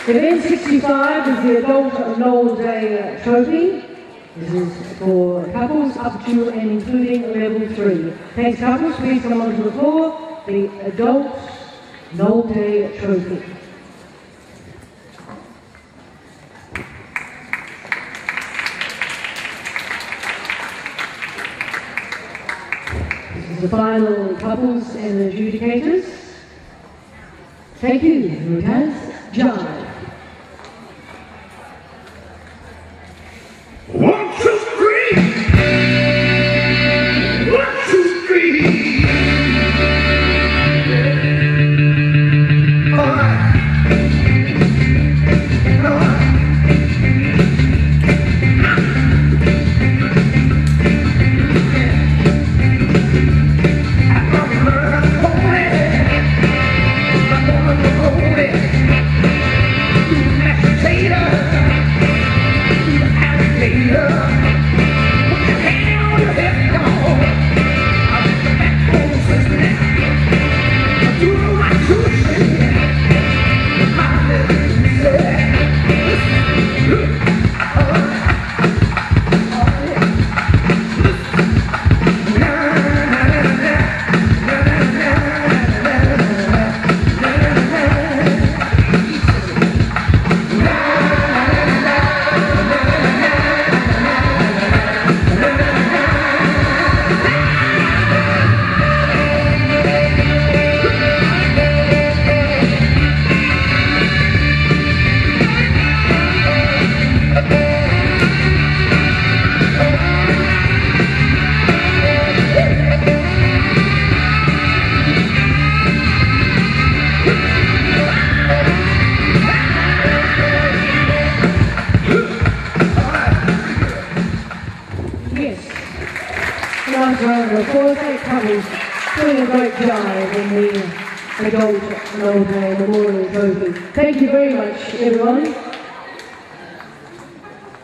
Event 65 is the Adult Noel Day Trophy. This is for couples up to and including level 3. Thanks couples, please come onto the floor. The Adult Noel Day Trophy. This is the final couples and adjudicators. Thank you. Here it has John. 1, 2, 3. 1, 2, 3. All right. All right. I'm gonna learn to hold it. I'm gonna hold it. You mashed potato. Nice round of applause. Thank couples doing a great job in the Adult Noel Day Memorial Trophy. Thank you very much, everyone.